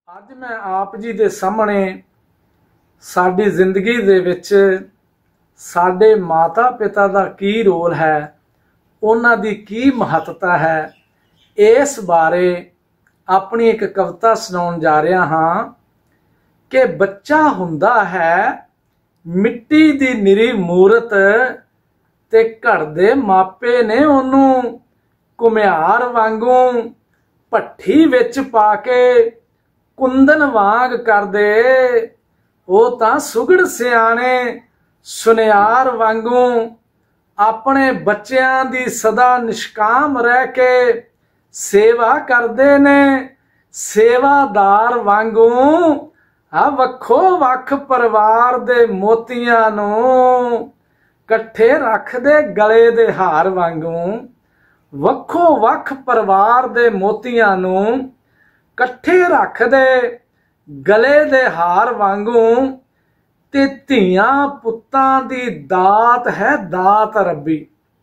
ਅੱਜ मैं आप जी ਦੇ ਸਾਹਮਣੇ ਸਾਡੀ ਜ਼ਿੰਦਗੀ ਦੇ ਵਿੱਚ ਸਾਡੇ ਮਾਤਾ ਪਿਤਾ ਦਾ ਕੀ ਰੋਲ ਹੈ, ਉਹਨਾਂ ਦੀ ਕੀ ਮਹੱਤਤਾ ਹੈ, ਇਸ ਬਾਰੇ ਆਪਣੀ ਇੱਕ ਕਵਿਤਾ ਸੁਣਾਉਣ ਜਾ ਰਿਹਾ ਹਾਂ ਕਿ ਬੱਚਾ ਹੁੰਦਾ ਹੈ ਮਿੱਟੀ ਦੀ ਨਿਰੀ ਮੂਰਤ ਤੇ ਘਰ ਦੇ ਮਾਪੇ ਨੇ ਉਹਨੂੰ ਘੁਮਿਆਰ ਵਾਂਗੂ ਭੱਠੀ ਵਿੱਚ ਪਾ ਕੇ ਕੁੰਦਨ ਵਾਂਗ ਕਰਦੇ। ਉਹ ਤਾਂ ਸੁਗੜ ਸਿਆਣੇ ਸੁਨਿਆਰ ਵਾਂगू ਆਪਣੇ ਬੱਚਿਆਂ ਦੀ ਸਦਾ ਨਿਸ਼ਕਾਮ ਰਹਿ ਕੇ ਸੇਵਾ ਕਰਦੇ ਨੇ। ਸੇਵਾਦਾਰ ਵਾਂगू ਆ ਵੱਖੋ ਵੱਖ ਪਰਿਵਾਰ ਦੇ ਮੋਤੀਆਂ ਨੂੰ ਇਕੱਠੇ ਰੱਖਦੇ ਗਲੇ ਦੇ ਹਾਰ ਵਾਂगू। ਵੱਖੋ ਵੱਖ ਪਰਿਵਾਰ ਦੇ ਮੋਤੀਆਂ ਨੂੰ ਇਕੱਠੇ ਰੱਖਦੇ ਗਲੇ ਦੇ ਹਾਰ ਵਾਂਗੂ। ਤੇ ਧੀਆਂ ਪੁੱਤਾਂ ਦੀ ਦਾਤ ਹੈ ਦਾਤ ਰੱਬੀ।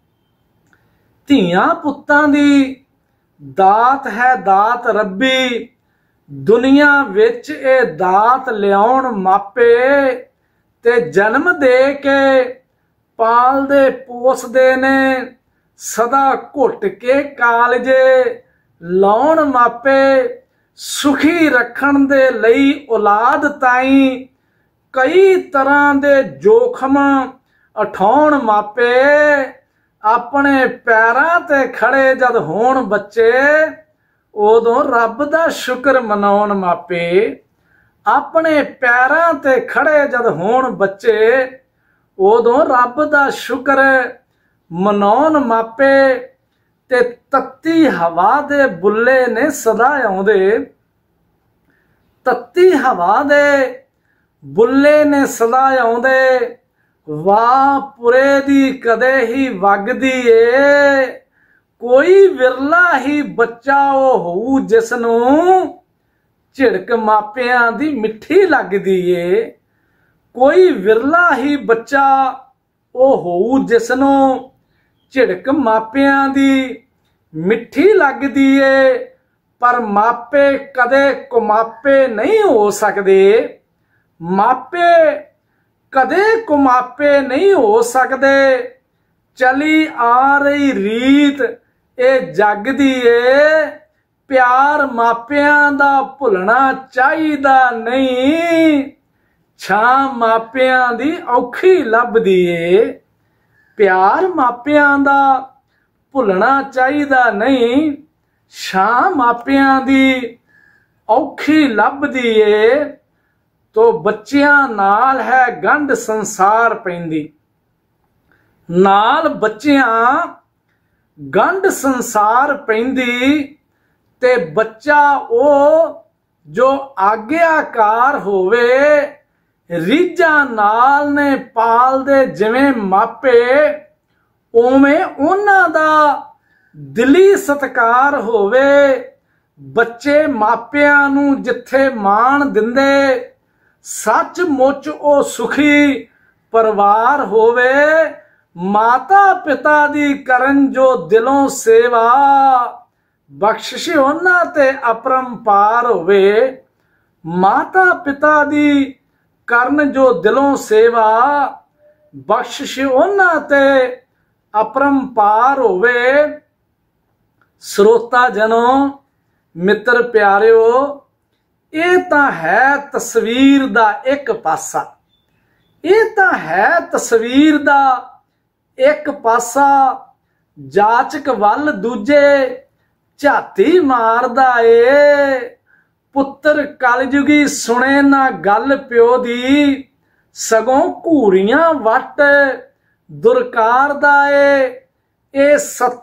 ਧੀਆਂ ਪੁੱਤਾਂ ਦੀ ਦਾਤ ਹੈ ਦਾਤ ਰੱਬੀ। ਦੁਨੀਆ ਵਿੱਚ ਇਹ ਦਾਤ ਲਿਆਉਣ ਮਾਪੇ ਤੇ ਜਨਮ ਦੇ ਕੇ ਪਾਲਦੇ ਪੋਸਦੇ ਨੇ। ਸਦਾ ਘੁੱਟ ਕੇ ਕਾਲਜੇ ਲਾਉਣ ਮਾਪੇ। ਸੁਖੀ ਰੱਖਣ ਦੇ ਲਈ ਔਲਾਦ ਤਾਈਂ ਕਈ ਤਰ੍ਹਾਂ ਦੇ ਜੋਖਮ ਉਠਾਉਣ ਮਾਪੇ। ਆਪਣੇ ਪੈਰਾਂ ਤੇ ਖੜੇ ਜਦ ਹੋਣ ਬੱਚੇ ਉਦੋਂ ਰੱਬ ਦਾ ਸ਼ੁਕਰ ਮਨਾਉਣ ਮਾਪੇ। ਆਪਣੇ ਪੈਰਾਂ ਤੇ ਖੜੇ ਜਦ ਹੋਣ ਬੱਚੇ ਉਦੋਂ ਰੱਬ ਦਾ ਸ਼ੁਕਰ ਮਨਾਉਣ ਮਾਪੇ। ਤੇ ਤੱਤੀ ਹਵਾ ਦੇ ਬੁੱਲੇ ਨੇ ਸਦਾ ਆਉਂਦੇ। ਤੱਤੀ ਹਵਾ ਦੇ ਬੁੱਲੇ ਨੇ ਸਦਾ ਆਉਂਦੇ। ਵਾਹ ਪੁਰੇ ਦੀ ਕਦੇ ਹੀ ਵਗਦੀ ਏ। ਕੋਈ ਵਿਰਲਾ ਹੀ ਬੱਚਾ ਉਹ ਹੋਊ ਜਿਸ ਨੂੰ ਝਿੜਕ ਮਾਪਿਆਂ ਦੀ ਮਿੱਠੀ ਲੱਗਦੀ ਏ। ਕੋਈ ਵਿਰਲਾ ਹੀ ਬੱਚਾ ਉਹ ਹੋਊ ਜਿਸ ਨੂੰ ਝਿੜਕ ਮਾਪਿਆਂ ਦੀ ਮਿੱਠੀ ਲੱਗਦੀ ਏ। ਪਰ ਮਾਪੇ ਕਦੇ ਕੁਮਾਪੇ ਨਹੀਂ ਹੋ ਸਕਦੇ। ਮਾਪੇ ਕਦੇ ਕੁਮਾਪੇ ਨਹੀਂ ਹੋ ਸਕਦੇ। ਚਲੀ ਆ ਰਹੀ ਰੀਤ ਇਹ ਜੱਗ ਦੀ ਏ। ਪਿਆਰ ਮਾਪਿਆਂ ਦਾ ਭੁੱਲਣਾ ਚਾਹੀਦਾ ਨਹੀਂ। ਛਾਂ ਮਾਪਿਆਂ ਦੀ ਔਖੀ ਲੱਭਦੀ ਏ। ਪਿਆਰ ਮਾਪਿਆਂ ਦਾ ਭੁੱਲਣਾ ਚਾਹੀਦਾ ਨਹੀਂ। ਛਾਂ ਮਾਪਿਆਂ ਦੀ ਔਖੀ ਲੱਭਦੀ ਏ। ਤੋ ਬੱਚਿਆਂ ਨਾਲ ਹੈ ਗੰਢ ਸੰਸਾਰ ਪੈਂਦੀ। ਨਾਲ ਬੱਚਿਆਂ ਗੰਢ ਸੰਸਾਰ ਪੈਂਦੀ। ਤੇ ਬੱਚਾ ਉਹ ਜੋ ਆਗਿਆਕਾਰ ਹੋਵੇ ਰੀਝਾਂ ਨਾਲ ਨੇ ਪਾਲਦੇ ਜਿਵੇਂ ਮਾਪੇ। ਉਵੇਂ ਉਹਨਾਂ ਦਾ ਦਿਲੀ ਸਤਿਕਾਰ ਹੋਵੇ। ਬੱਚੇ ਮਾਪਿਆਂ ਨੂੰ ਜਿੱਥੇ ਮਾਣ ਦਿੰਦੇ ਸੱਚਮੁੱਚ ਉਹ ਸੁਖੀ ਪਰਿਵਾਰ ਹੋਵੇ। ਮਾਤਾ ਪਿਤਾ ਦੀ ਕਰਨ ਜੋ ਦਿਲੋਂ ਸੇਵਾ ਬਖਸ਼ਿਸ਼ ਉਹਨਾਂ ਤੇ ਅਪਰੰਪਾਰ ਹੋਵੇ। ਮਾਤਾ ਪਿਤਾ ਦੀ ਕਰਨ ਜੋ ਦਿਲੋਂ ਸੇਵਾ ਬਖਸ਼ਿਸ਼ ਉਹਨਾਂ ਤੇ ਅਪਰੰਪਾਰ ਹੋਵੇ। ਸਰੋਤਾ ਜਨੋ ਮਿੱਤਰ ਪਿਆਰਿਓ, ਇਹ ਤਾਂ ਹੈ ਤਸਵੀਰ ਦਾ ਇੱਕ ਪਾਸਾ। ਇਹ ਤਾਂ ਹੈ ਤਸਵੀਰ ਦਾ ਇੱਕ ਪਾਸਾ। ਜਾਚਕ ਵੱਲ ਦੂਜੇ ਝਾਤੀ ਮਾਰਦਾ ਏ। ਪੁੱਤਰ ਕਲਯੁਗੀ ਸੁਣੇ ਨਾ ਗੱਲ ਪਿਓ ਦੀ। ਸਗੋਂ ਘੂਰੀਆਂ ਵੱਟ ਦੁਰਕਾਰਦਾ ਏ। ਇਹ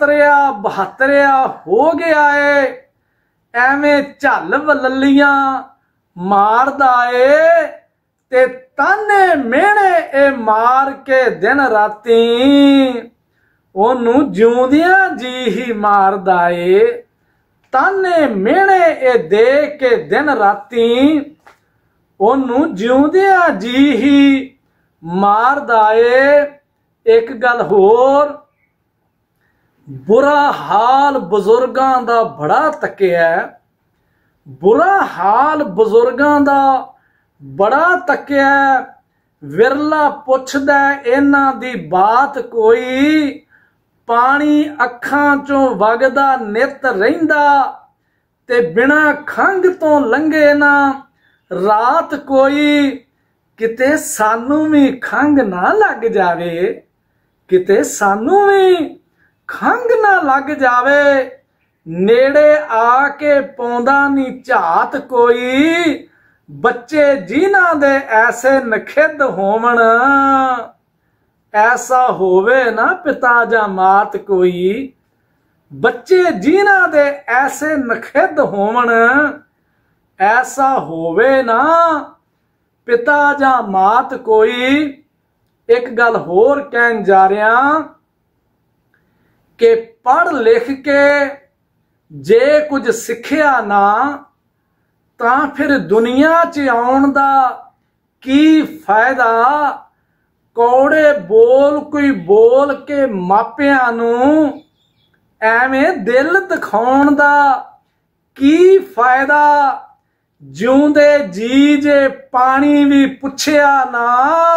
70 ਹੋ ਗਿਆ ਏ। ਐਵੇਂ ਝੱਲ ਵਲੱਲੀਆਂ ਮਾਰਦਾ ਏ। ਤੇ ਤਾਨੇ ਮਿਹਣੇ ਇਹ ਮਾਰ ਕੇ ਦਿਨ ਰਾਤੀ ਉਹਨੂੰ ਜਿਉਂਦਿਆਂ ਜੀ ਹੀ ਮਾਰਦਾ ਏ। ਤਾਨੇ ਮਿਹਣੇ ਇਹ ਦੇ ਕੇ ਦਿਨ ਰਾਤੀ ਉਹਨੂੰ ਜਿਉਂਦਿਆਂ ਜੀ ਹੀ ਮਾਰਦਾ ਏ। ਇੱਕ ਗੱਲ ਹੋਰ, ਬੁਰਾ ਹਾਲ ਬਜ਼ੁਰਗਾਂ ਦਾ ਬੜਾ ਤੱਕਿਆ। बुरा हाल बुजुर्गां दा बड़ा तकिया, विरला पुछदा इन्हां दी बात कोई। पानी अखां चों वगदा नित रहिंदा, ते बिना खंघ तो लंघे ना रात कोई। किते सानू भी खंघ ना लग जावे, किते सानू भी खंघ ना लग जावे। नेड़े आके पौंदा नी झात कोई। बच्चे जिन्हां दे ऐसे नखिद होवण, ऐसा होवे ना पिता जा मात कोई। बच्चे जिन्हां दे ऐसे नखिद होवण, ऐसा होवे ना पिता जा मात कोई। एक गल होर कहन जा रहा कि पढ़ लिख के जे कुछ सिखिया ना, तां फिर दुनिया च आउण दा की फायदा। कौड़े बोल कोई बोल के मापियां नूं, एवें दिल दिखाउण दा की फायदा। जिउंदे जी जे पानी भी पुछिया ना,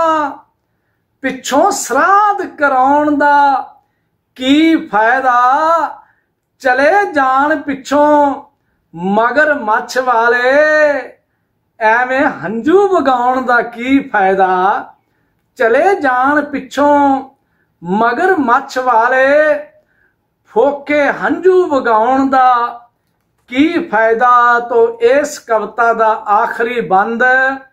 पिछों श्राद्ध कराउण दा की फायदा। चले जान पिछों मगर मच्छ वाले, एवें हंझू वगाउण दा की फायदा। चले जान पिछों मगर मच्छ वाले, फोके हंझू वगाउण दा की फायदा। तो इस कविता दा आखिरी बंद,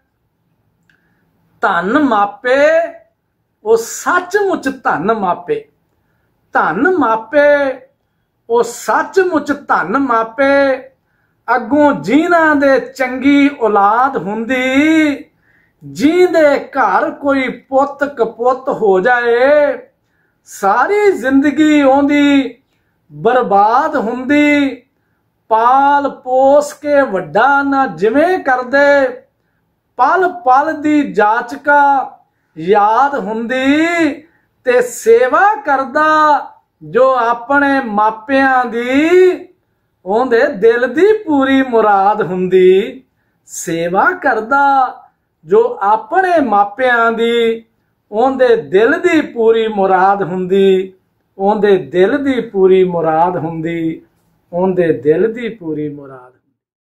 धन मापे वो सचमुच धन मापे। धन मापे वो सचमुच धन मापे। अगों जिन्हां दे चंगी औलाद हुंदी, जिंदे घर कोई पुत कपुत हो जाए, सारी जिंदगी ओंदी बर्बाद हुंदी। पाल पोस के वड्डा ना जिवें करदे, पल पल दी जाचका याद हुंदी। ते सेवा करदा जो अपने मापियां दी, ओंदे दिल दी पूरी मुराद हुंदी। सेवा करदा जो अपने मापियां दी, ओंदे दिल दी पूरी मुराद हुंदी। ओंदे दिल दी पूरी मुराद हुंदी। ओंदे दिल दी पूरी मुराद।